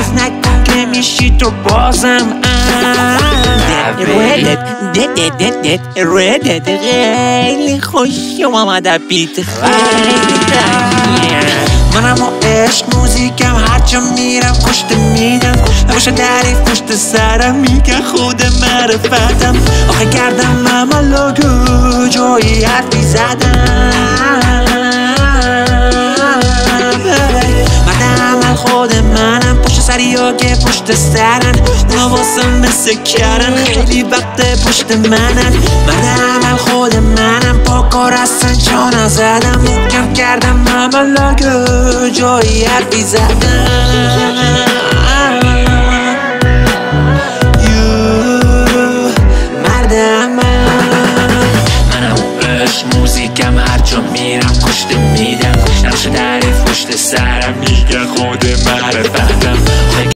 باز نکن که میشی تو بازم ردت خیلی خوش اومده بیت خیلی منم و عشق موزیکم هرچه میرم کشته میدم نباشه تعریف پشت سرم میگه خود معرفتم آخه کردم عملو جایی حرفی زدم مرد عمل خود منم پشت سریا که پشت سرن نواسم مثل کرن خیلی وقت پشت منن مرد عمل خود منم پاکار هستن چا نزدم محکم کردم عملو جایی حرفی زدم